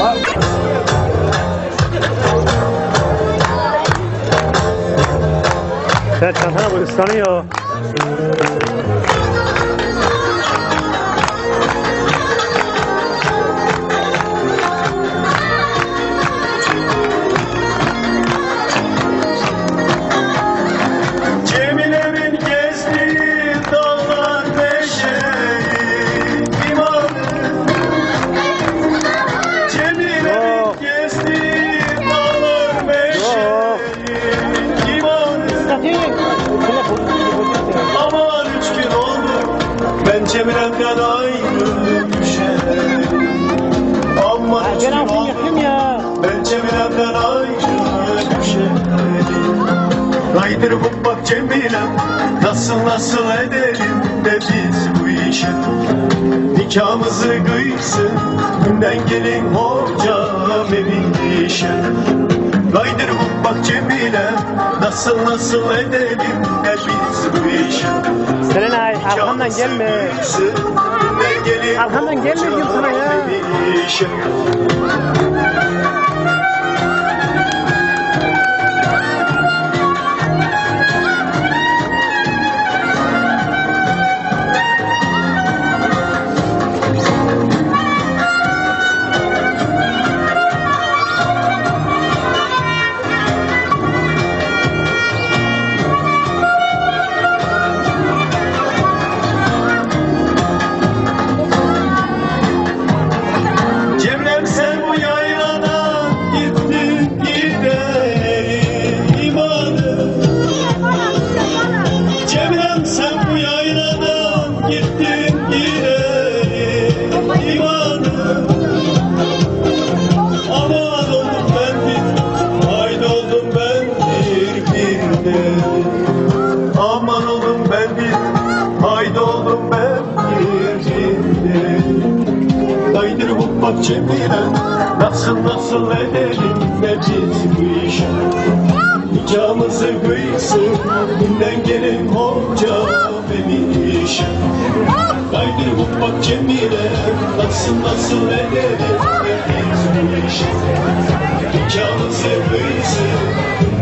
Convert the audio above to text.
Evet, çantana bu ıslanıyor. Cemile'nin gezdiği dağlar neşeli limanı. Cemile'nin gezdiği dağlar neşeli limanı. Aman 3 gün oldu ben Cemile'mden ayrı düşerim. Aman 3 gün oldu ben Cemile'mden ayrı düşerim. Haydır bak Cemilem, nasıl edelim de biz bu işe. Nikahımızı kıysın, günden gelin hocam evin işe. Haydır bak Cemilem, nasıl edelim de biz bu işe. Serenay, arkamdan gelme. Arkamdan gelme diyorum sana ya. Aman oğlum ben bir haydi oldum ben birinde. Haydir bak Cemile, nasıl edelim de biz bu işe. Nikahımızı kıysın, günden gelin hoca benim işe. Haydir bak Cemile, nasıl edelim de biz bu işe. Nikahımızı kıysın,